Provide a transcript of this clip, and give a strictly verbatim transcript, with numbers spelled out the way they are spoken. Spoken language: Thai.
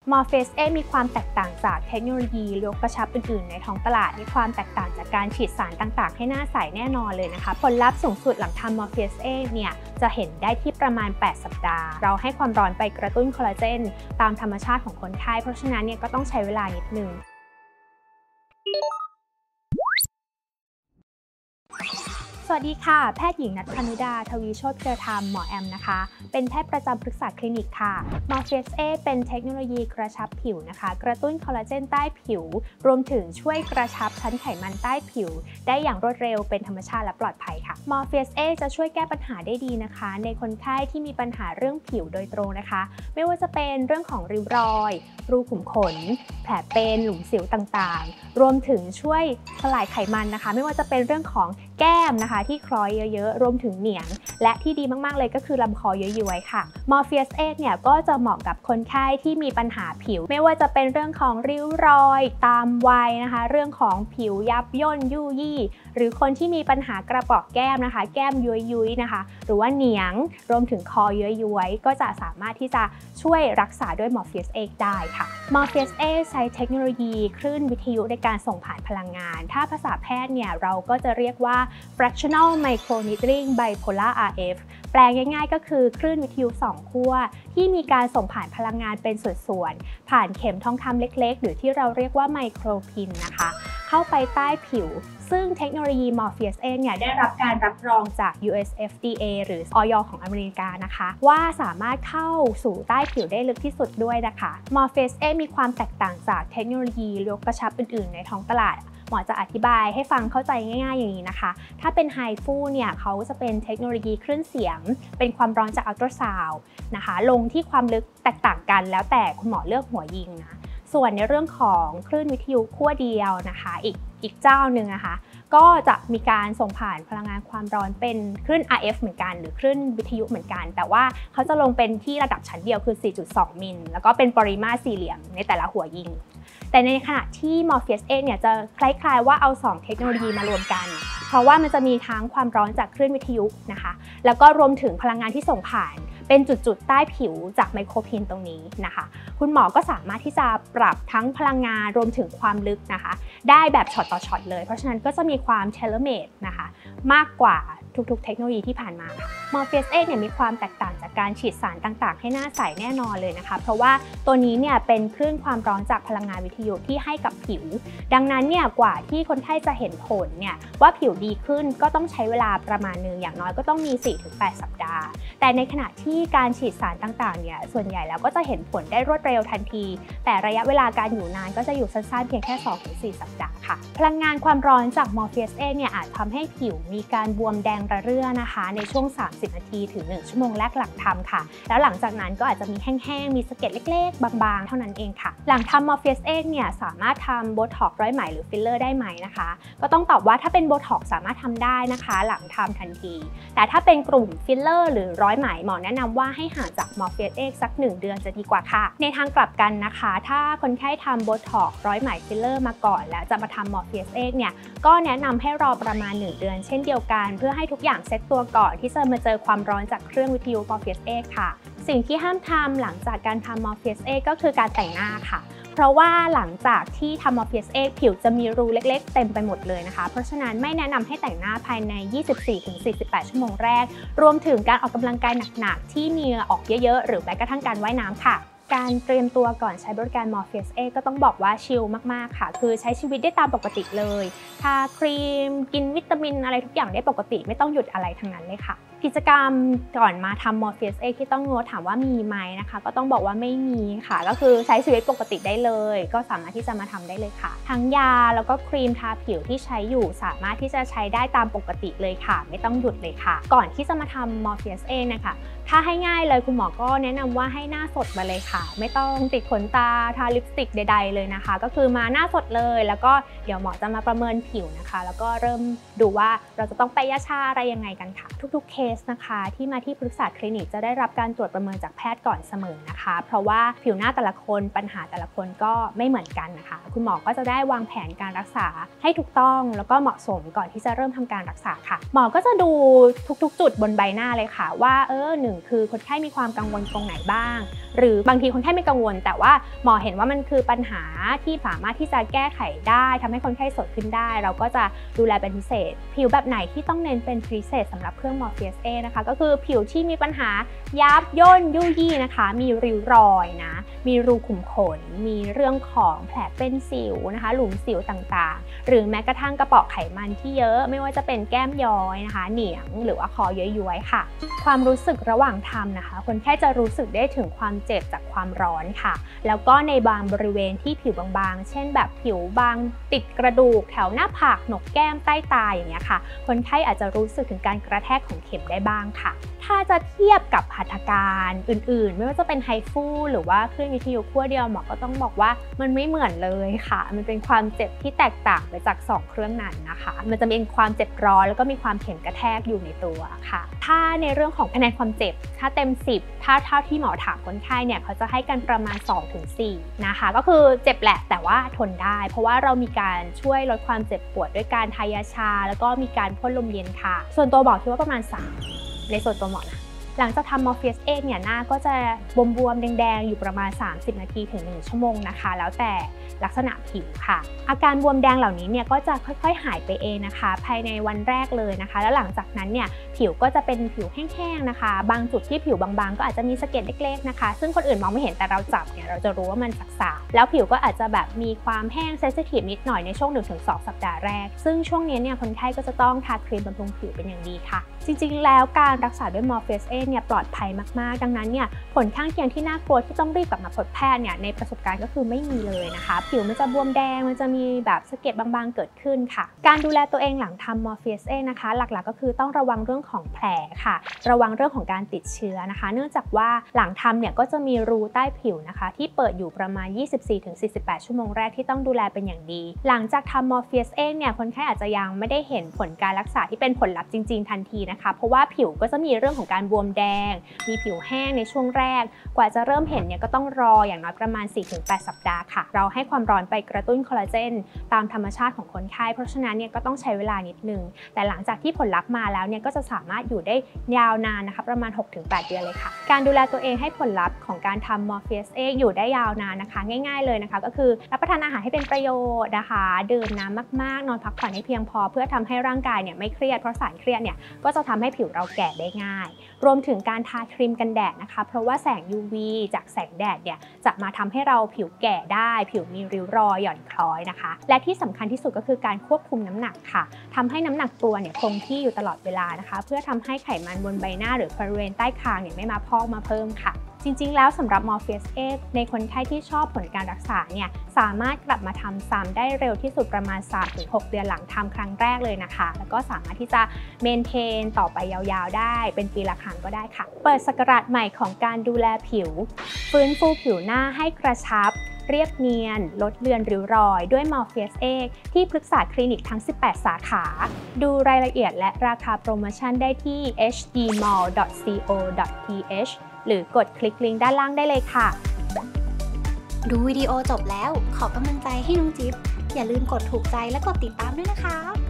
Morpheus X มีความแตกต่างจากเทคโนโลยียกกระชับอื่นๆในท้องตลาดมีความแตกต่างจากการฉีดสารต่างๆให้หน้าใสแน่นอนเลยนะคะผลลัพธ์สูงสุดหลังทำ Morpheus X เนี่ยจะเห็นได้ที่ประมาณแปดสัปดาห์เราให้ความร้อนไปกระตุ้นคอลลาเจนตามธรรมชาติของคนไข้เพราะฉะนั้นเนี่ยก็ต้องใช้เวลานิดนึงสวัสดีค่ะแพทย์หญิงณัฐ พนุดา ทวีโชติเครือธรรมหมอแอมนะคะเป็นแพทย์ประจำปรึกษาคลินิกค่ะ Morpheus X เป็นเทคโนโลยีกระชับผิวนะคะกระตุ้นคอลลาเจนใต้ผิวรวมถึงช่วยกระชับชั้นไขมันใต้ผิวได้อย่างรวดเร็วเป็นธรรมชาติและปลอดภัยค่ะ Morpheus X จะช่วยแก้ปัญหาได้ดีนะคะในคนไข้ที่มีปัญหาเรื่องผิวโดยตรงนะคะไม่ว่าจะเป็นเรื่องของริ้วรอยรูขุมขนแผลเป็นหลุมสิวต่างๆรวมถึงช่วยสลายไขมันนะคะไม่ว่าจะเป็นเรื่องของแก้มนะคะที่คล้อยเยอะๆรวมถึงเหนียงและที่ดีมากๆเลยก็คือลำคอย้วยๆค่ะ Morpheus X เนี่ยก็จะเหมาะกับคนไข้ที่มีปัญหาผิวไม่ว่าจะเป็นเรื่องของริ้วรอยตามวัยนะคะเรื่องของผิวยับย่นยุ่ยี่หรือคนที่มีปัญหากระเปาะแก้มนะคะแก้มย้วยๆนะคะหรือว่าเหนียงรวมถึงคอย้วยๆก็จะสามารถที่จะช่วยรักษาด้วย Morpheus X ได้ค่ะ Morpheus X ใช้เทคโนโลยีคลื่นวิทยุในการส่งผ่านพลังงานถ้าภาษาแพทย์เนี่ยเราก็จะเรียกว่า fractional microneedling bipolar อาร์ เอฟ แปลงง่ายๆก็คือคลื่นวิทยุสองขั้วที่มีการส่งผ่านพลังงานเป็นส่วนๆผ่านเข็มทองคำเล็กๆหรือที่เราเรียกว่าไมโครพินนะคะเข้าไปใต้ผิวซึ่งเทคโนโลยี Morpheus X เนี่ยได้รับการรับรองจาก ยู เอส เอฟ ดี เอ หรือ อย ของอเมริกานะคะว่าสามารถเข้าสู่ใต้ผิวได้ลึกที่สุดด้วยนะคะ Morpheus X มีความแตกต่างจากเทคโนโลยียกกระชับอื่นๆในท้องตลาดหมอจะอธิบายให้ฟังเข้าใจง่ายๆอย่างนี้นะคะถ้าเป็นไฮฟูเนี่ยเขาจะเป็นเทคโนโลยีคลื่นเสียงเป็นความร้อนจากอัลตราซาวด์นะคะลงที่ความลึกแตกต่างกันแล้วแต่คุณหมอเลือกหัวยิงนะส่วนในเรื่องของคลื่นวิทยุขั้วเดียวนะคะอีกอีกเจ้าหนึ่งนะคะก็จะมีการส่งผ่านพลังงานความร้อนเป็นคลื่น อาร์ เอฟ เหมือนกันหรือคลื่นวิทยุเหมือนกันแต่ว่าเขาจะลงเป็นที่ระดับชั้นเดียวคือ สี่จุดสอง มิลแล้วก็เป็นปริมาตรสี่เหลี่ยมในแต่ละหัวยิงแต่ในขณะที่ Morpheus X เนี่ยจะคล้ายๆว่าเอาสองเทคโนโลยีมารวมกันเพราะว่ามันจะมีทั้งความร้อนจากคลื่นวิทยุนะคะแล้วก็รวมถึงพลังงานที่ส่งผ่านเป็นจุดๆใต้ผิวจากไมโครพินตรงนี้นะคะคุณหมอก็สามารถที่จะปรับทั้งพลังงานรวมถึงความลึกนะคะได้แบบช็อตต่อช็อตเลยเพราะฉะนั้นก็จะมีความเทเลเมดนะคะมากกว่าทุกๆเทคโนโลยีที่ผ่านมาค่ะ Morpheus X เนี่ยมีความแตกต่างจากการฉีดสารต่างๆให้หน้าใสแน่นอนเลยนะคะเพราะว่าตัวนี้เนี่ยเป็นคลื่นความร้อนจากพลังงานวิทยุที่ให้กับผิวดังนั้นเนี่ยกว่าที่คนไข้จะเห็นผลเนี่ยว่าผิวดีขึ้นก็ต้องใช้เวลาประมาณนึงอย่างน้อยก็ต้องมี สี่ถึงแปด สัปดาห์แต่ในขณะที่การฉีดสารต่างๆเนี่ยส่วนใหญ่แล้วก็จะเห็นผลได้รวดเร็วทันทีแต่ระยะเวลาการอยู่นานก็จะอยู่สั้นๆเพียงแค่ สองถึงสี่ สัปดาห์ค่ะพลังงานความร้อนจาก Morpheus X เนี่ยอาจทำให้ผิวมีการบวมแดงระเรื่อนะคะในช่วงสามสิบนาทีถึงหนึ่งชั่วโมงแรกหลังทำค่ะแล้วหลังจากนั้นก็อาจจะมีแห้งๆมีสะเก็ดเล็กๆบางๆเท่านั้นเองค่ะหลังทำ Morpheus X เนี่ยสามารถทำโบท็อกซ์ร้อยไหมหรือฟิลเลอร์ได้ไหมนะคะก็ต้องตอบว่าถ้าเป็นโบท็อกซ์สามารถทำได้นะคะหลังทำทันทีแต่ถ้าเป็นกลุ่มฟิลเลอร์หรือร้อยไหมหมอแนะนำว่าให้ห่างจาก Morpheus X สักหนึ่งเดือนจะดีกว่าค่ะในทางกลับกันนะคะถ้าคนไข้ทำโบท็อกซ์ร้อยไหมฟิลเลอร์มาก่อนแล้วจะมาทำ Morpheus X เนี่ยก็แนะนำให้รอประมาณหนึ่งเดือนเช่นเดียวกันเพื่อให้ทุกอย่างเซ็ตตัวก่อนที่จะมาเจอความร้อนจากเครื่องวิทยุ Morpheus X ค่ะสิ่งที่ห้ามทำหลังจากการทำ Morpheus X ก็คือการแต่งหน้าค่ะเพราะว่าหลังจากที่ทำ Morpheus X ผิวจะมีรูเล็กๆเต็มไปหมดเลยนะคะเพราะฉะนั้นไม่แนะนำให้แต่งหน้าภายใน ยี่สิบสี่ถึงสี่สิบแปด ชั่วโมงแรกรวมถึงการออกกำลังกายหนักๆที่มีเหงื่อออกเยอะๆหรือแม้กระทั่งการว่ายน้ำค่ะการเตรียมตัวก่อนใช้บริการ Morpheus X ก็ต้องบอกว่าชิลมากๆค่ะคือใช้ชีวิตได้ตามปกติเลยทาครีมกินวิตามินอะไรทุกอย่างได้ปกติไม่ต้องหยุดอะไรทั้งนั้นเลยค่ะกิจกรรมก่อนมาทำ Morpheus X ที่ต้องงดถามว่ามีไหมนะคะก็ต้องบอกว่าไม่มีค่ะก็คือใช้ชีวิตปกติได้เลยก็สามารถที่จะมาทำได้เลยค่ะทั้งยาแล้วก็ครีมทาผิวที่ใช้อยู่สามารถที่จะใช้ได้ตามปกติเลยค่ะไม่ต้องหยุดเลยค่ะก่อนที่จะมาทำ Morpheus X นะคะถ้าให้ง่ายเลยคุณหมอก็แนะนำว่าให้หน้าสดมาเลยค่ะไม่ต้องติดขนตาทาลิปสติกใดๆเลยนะคะก็คือมาหน้าสดเลยแล้วก็เดี๋ยวหมอจะมาประเมินผิวนะคะแล้วก็เริ่มดูว่าเราจะต้องไปยาชาอะไรยังไงกันค่ะทุกๆเคสนะคะที่มาที่ปรึกษาคลินิกจะได้รับการตรวจประเมินจากแพทย์ก่อนเสมอนะคะเพราะว่าผิวหน้าแต่ละคนปัญหาแต่ละคนก็ไม่เหมือนกันนะคะคุณหมอก็จะได้วางแผนการรักษาให้ถูกต้องแล้วก็เหมาะสมก่อนที่จะเริ่มทำการรักษาค่ะหมอก็จะดูทุกๆจุดบนใบหน้าเลยค่ะว่าเออหนึ่งคือคนไข้มีความกังวลตรงไหนบ้างหรือบางทีคนไข้ไม่กังวลแต่ว่าหมอเห็นว่ามันคือปัญหาที่สามารถที่จะแก้ไขได้ทำให้คนไข้สดขึ้นได้เราก็จะดูแลเป็นพิเศษผิวแบบไหนที่ต้องเน้นเป็นพิเศษสำหรับเครื่อง Morpheus เอ นะคะก็คือผิวที่มีปัญหายับย่นยุ่ยยี่นะคะมีริ้วรอยนะมีรูขุมขนมีเรื่องของแผลเป็นสิวนะคะหลุมสิวต่างๆหรือแม้กระทั่งกระเปาะไขมันที่เยอะไม่ว่าจะเป็นแก้มย้อยนะคะเหนียงหรือว่าคอย้อยๆค่ะความรู้สึกระหว่างทำนะคะคนไข้จะรู้สึกได้ถึงความเจ็บจากความร้อนค่ะแล้วก็ในบางบริเวณที่ผิวบางๆเช่นแบบผิวบางติดกระดูกแถวหน้าผากหนกแก้มใต้ตาอย่างเงี้ยค่ะคนไข้อาจจะรู้สึกถึงการกระแทกของเข็มได้บ้างค่ะถ้าจะเทียบกับหัตถการอื่นๆไม่ว่าจะเป็นไฮฟูหรือว่าเครื่องวิทยุขั้วเดียวหมอก็ต้องบอกว่ามันไม่เหมือนเลยค่ะมันเป็นความเจ็บที่แตกต่างไปจากสองเครื่องนั้นนะคะมันจะเป็นความเจ็บร้อนแล้วก็มีความเข็มกระแทกอยู่ในตัวค่ะถ้าในเรื่องของคะแนนความเจ็บถ้าเต็มสิบถ้าเท่าที่หมอถามคนไข้เนี่ยเขาจะให้กันประมาณ สองถึงสี่ นะคะก็คือเจ็บแหละแต่ว่าทนได้เพราะว่าเรามีการช่วยลดความเจ็บปวดด้วยการทายาชาแล้วก็มีการพ่นลมเย็นค่ะส่วนตัวบอกคิดว่าประมาณสามในส่วนตัวหมอนะหลังจากทำ Morpheus เอ เนี่ยหน้าก็จะบวมๆแดงๆอยู่ประมาณสามสิบนาทีถึงหนึ่งชั่วโมงนะคะแล้วแต่ลักษณะผิวค่ะอาการบวมแดงเหล่านี้เนี่ยก็จะค่อยๆหายไปเองนะคะภายในวันแรกเลยนะคะแล้วหลังจากนั้นเนี่ยผิวก็จะเป็นผิวแห้งๆนะคะบางจุดที่ผิวบางๆก็อาจจะมีสะเก็ดเล็กๆนะคะซึ่งคนอื่นมองไม่เห็นแต่เราจับเนี่ยเราจะรู้ว่ามันสักๆแล้วผิวก็อาจจะแบบมีความแห้งเซนซิทีฟนิดหน่อยในช่วง หนึ่งถึงสอง สัปดาห์แรกซึ่งช่วงนี้เนี่ยคนไข้ก็จะต้องทาครีมบำรุงผิวเป็นอย่างดีค่ะจริงๆแล้วการรักษาด้วย Morpheus เอ เนี่ยปลอดภัยมากๆดังนั้นเนี่ยผลข้างเคียงที่น่ากลัวที่ต้องรีบกลับมาพบแพทย์เนี่ยในประสบการณ์ก็คือไม่มีเลยนะคะผิวมันจะบวมแดงมันจะมีแบบสะเก็ดบางๆเกิดขึ้นค่ะการดูแลตัวเองหลังทำ Morpheus เอ นะคะหลักๆก็คือต้องระวังเรื่องของแผลค่ะระวังเรื่องของการติดเชื้อนะคะเนื่องจากว่าหลังทำเนี่ยก็จะมีรูใต้ผิวนะคะที่เปิดอยู่ประมาณ ยี่สิบสี่ถึงสี่สิบแปด ชั่วโมงแรกที่ต้องดูแลเป็นอย่างดีหลังจากทำ Morpheus เอ เนี่ยคนไข้อาจจะยังไม่ได้เห็นผลการรักษาที่เป็นผลลัพธ์จริงๆทันทีนะคะเพราะว่าผิวก็จะมีเรื่องของการบวมแดงมีผิวแห้งในช่วงแรกกว่าจะเริ่มเห็นเนี่ยก็ต้องรออย่างน้อยประมาณ สี่ถึงแปด สัปดาห์ค่ะเราให้ความร้อนไปกระตุ้นคอลลาเจนตามธรรมชาติของคนไข้เพราะฉะนั้นเนี่ยก็ต้องใช้เวลานิดนึงแต่หลังจากที่ผลลัพธ์มาแล้วเนี่ยก็จะสามารถอยู่ได้ยาวนานนะคะประมาณ หกถึงแปด เดือนเลยค่ะการดูแลตัวเองให้ผลลัพธ์ของการทำ Morpheus เอ อยู่ได้ยาวนานนะคะง่ายๆเลยนะคะก็คือรับประทานอาหารให้เป็นประโยชน์นะคะดื่มน้ำมากๆนอนพักผ่อนให้เพียงพอเพื่อทำให้ร่างกายเนี่ยไม่เครียดเพราะสารเครียดเนี่ยก็จะทำให้ผิวเราแก่ได้ง่ายรวมถึงการทาครีมกันแดดนะคะเพราะว่าแสง ยู วี จากแสงแดดเนี่ยจะมาทำให้เราผิวแก่ได้ผิวมีริ้วรอยหย่อนคล้อยนะคะและที่สำคัญที่สุดก็คือการควบคุมน้ำหนักค่ะทำให้น้ำหนักตัวเนี่ยคงที่อยู่ตลอดเวลานะคะเพื่อทำให้ไขมันบนใบหน้าหรือบริเวณใต้คางเนี่ยไม่มาพอกมาเพิ่มค่ะจริงๆแล้วสำหรับ Morpheus เอ ในคนไข้ที่ชอบผลการรักษาเนี่ยสามารถกลับมาทำซ้ำได้เร็วที่สุดประมาณ สามถึงหก เดือนหลังทำครั้งแรกเลยนะคะแล้วก็สามารถที่จะเมนเทนต่อไปยาวๆได้เป็นปีละครั้งก็ได้ค่ะเปิดศักราชใหม่ของการดูแลผิวฟื้นฟูผิวหน้าให้กระชับเรียบเนียนลดเลือนริ้วรอยด้วย Morpheus เอ ที่ปรึกษาคลินิกทั้งสิบแปดสาขาดูรายละเอียดและราคาโปรโมชั่นได้ที่ เอช ดี มอล ดอท ซี โอ ดอท ที เอช หรือกดคลิกลิงก์ด้านล่างได้เลยค่ะดูวิดีโอจบแล้วขอกำลังใจให้น้องจิ๊บอย่าลืมกดถูกใจและกดติดตามด้วยนะคะ